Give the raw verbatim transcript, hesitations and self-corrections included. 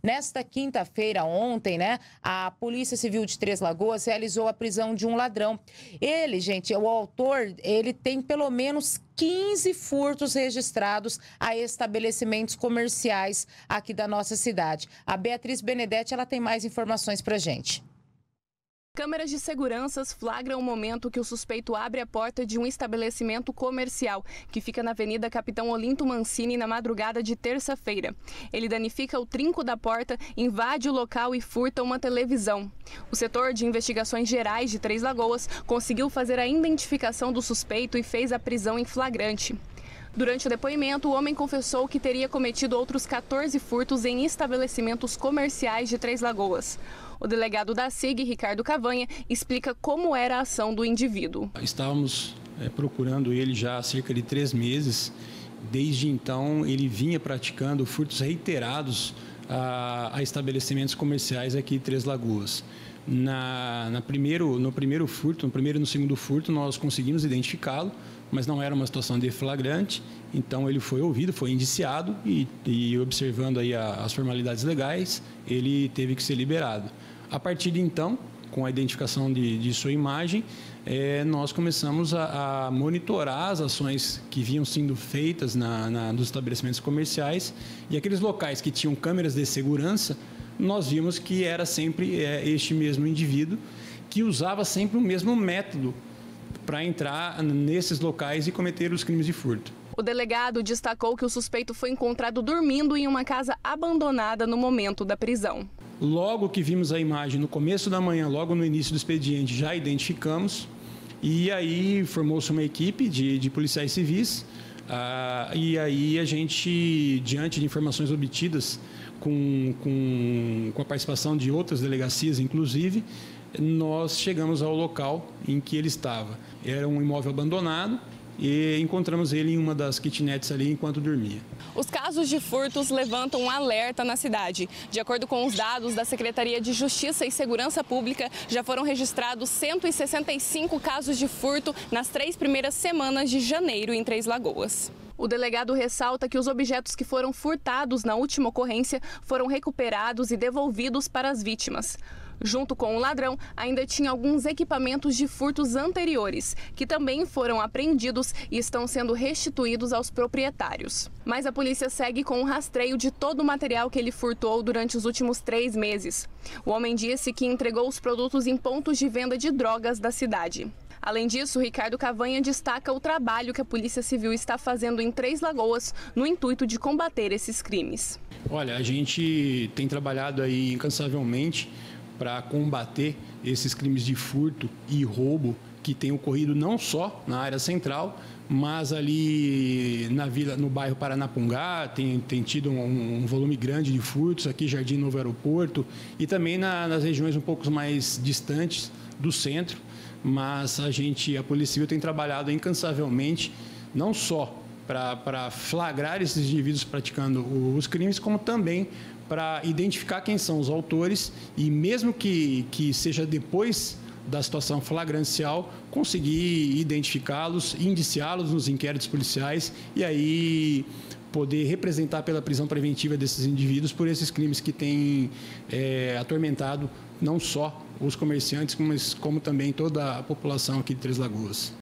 Nesta quinta-feira, ontem, né, a Polícia Civil de Três Lagoas realizou a prisão de um ladrão. Ele, gente, o autor, ele tem pelo menos quinze furtos registrados a estabelecimentos comerciais aqui da nossa cidade. A Beatriz Benedetti, ela tem mais informações pra gente. Câmeras de segurança flagram o momento que o suspeito abre a porta de um estabelecimento comercial que fica na Avenida Capitão Olinto Mancini na madrugada de terça-feira. Ele danifica o trinco da porta, invade o local e furta uma televisão. O setor de investigações gerais de Três Lagoas conseguiu fazer a identificação do suspeito e fez a prisão em flagrante. Durante o depoimento, o homem confessou que teria cometido outros quatorze furtos em estabelecimentos comerciais de Três Lagoas. O delegado da S I G, Ricardo Cavanha, explica como era a ação do indivíduo. Estávamos é, procurando ele já há cerca de três meses. Desde então, ele vinha praticando furtos reiterados a, a estabelecimentos comerciais aqui em Três Lagoas. Na, na primeiro, no primeiro furto, no primeiro e no segundo furto, nós conseguimos identificá-lo, mas não era uma situação de flagrante, então ele foi ouvido, foi indiciado e, e observando aí a, as formalidades legais, ele teve que ser liberado. A partir de então, com a identificação de, de sua imagem, é, nós começamos a, a monitorar as ações que vinham sendo feitas na, na, nos estabelecimentos comerciais e aqueles locais que tinham câmeras de segurança, nós vimos que era sempre é, este mesmo indivíduo que usava sempre o mesmo método para entrar nesses locais e cometer os crimes de furto. O delegado destacou que o suspeito foi encontrado dormindo em uma casa abandonada no momento da prisão. Logo que vimos a imagem no começo da manhã, logo no início do expediente, já identificamos e aí formou-se uma equipe de, de policiais civis ah, e aí a gente, diante de informações obtidas com, com, com a participação de outras delegacias, inclusive, nós chegamos ao local em que ele estava. Era um imóvel abandonado e encontramos ele em uma das kitnets ali enquanto dormia. Os casos de furtos levantam um alerta na cidade. De acordo com os dados da Secretaria de Justiça e Segurança Pública, já foram registrados cento e sessenta e cinco casos de furto nas três primeiras semanas de janeiro em Três Lagoas. O delegado ressalta que os objetos que foram furtados na última ocorrência foram recuperados e devolvidos para as vítimas. Junto com o ladrão, ainda tinha alguns equipamentos de furtos anteriores, que também foram apreendidos e estão sendo restituídos aos proprietários. Mas a polícia segue com o rastreio de todo o material que ele furtou durante os últimos três meses. O homem disse que entregou os produtos em pontos de venda de drogas da cidade. Além disso, Ricardo Cavanha destaca o trabalho que a Polícia Civil está fazendo em Três Lagoas no intuito de combater esses crimes. Olha, a gente tem trabalhado aí incansavelmente para combater esses crimes de furto e roubo que têm ocorrido não só na área central, mas ali na vila, no bairro Paranapungá, tem, tem tido um, um volume grande de furtos, aqui Jardim Novo Aeroporto, e também na, nas regiões um pouco mais distantes do centro, mas a gente, a Polícia Civil tem trabalhado incansavelmente, não só para flagrar esses indivíduos praticando os crimes, como também para identificar quem são os autores e, mesmo que, que seja depois da situação flagrancial, conseguir identificá-los, indiciá-los nos inquéritos policiais e aí poder representar pela prisão preventiva desses indivíduos por esses crimes que têm é, atormentado não só os comerciantes, mas como também toda a população aqui de Três Lagoas.